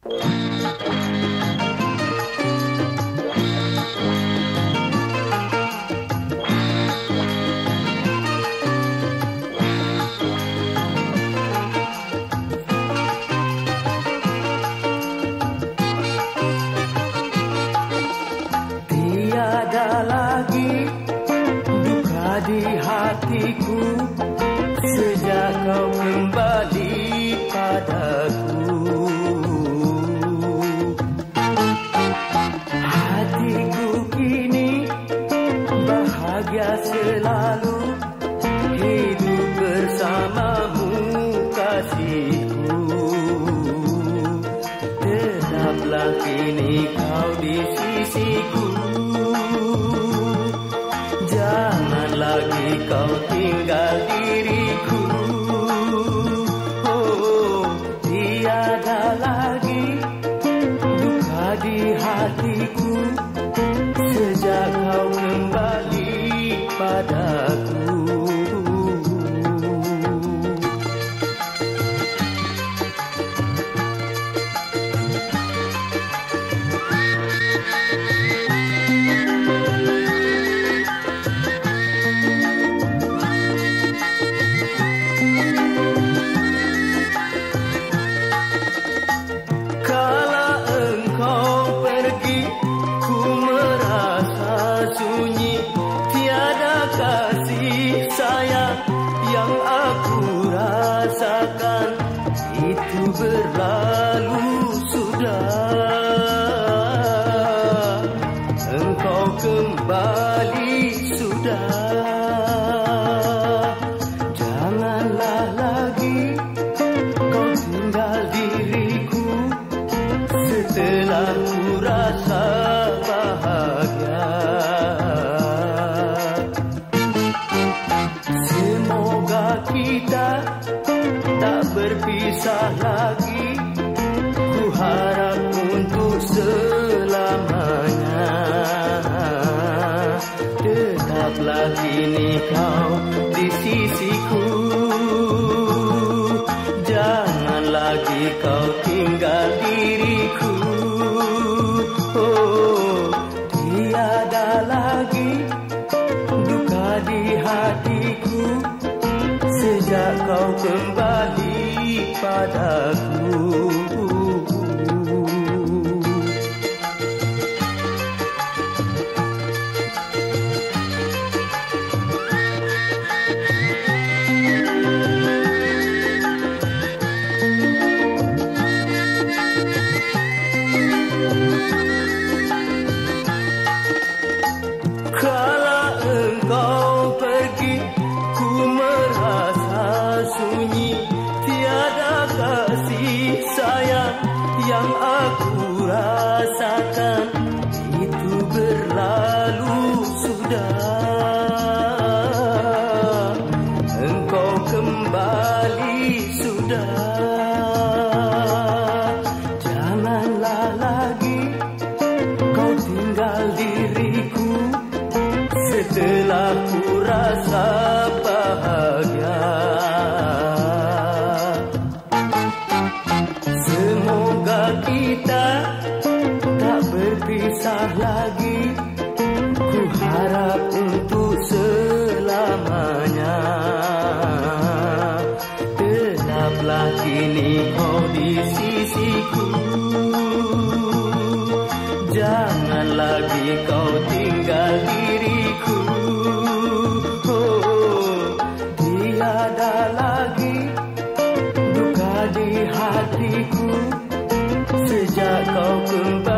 Tiada lagi duka di hatiku sejak kau kembali padaku. Hatiku kini bahagia selalu hidup bersamamu kasihku. Tetaplah kini kau di sisiku, jangan lagi kau tinggal diriku. Oh, tiada lagi duka di hatiku sejak kau kembali padaku. Yang aku rasakan itu berlalu sudah. Engkau kembali sudah. Janganlah lagi kau tinggal diriku setelah ku rasa bahagia. Kita tak berpisah lagi, ku harap untuk selamanya. Tetaplah kini kau di sisiku, jangan lagi kau tinggal diriku. Oh, tiada lagi duka di hatiku sejak kau kembali padaku. Kala engkau pergi, ku merasa sunyi, tiada kasih sayang yang aku rasakan itu berlalu sudah. Engkau kembali sudah. Janganlah lagi kau tinggal diriku setelah ku rasa bahagia. Semoga kita tak berpisah lagi, ku harap untuk selamanya. Tetaplah kini kau di sisiku, jangan lagi kau tinggal diriku. Oh, tiada lagi duka di hatiku sejak kau kembali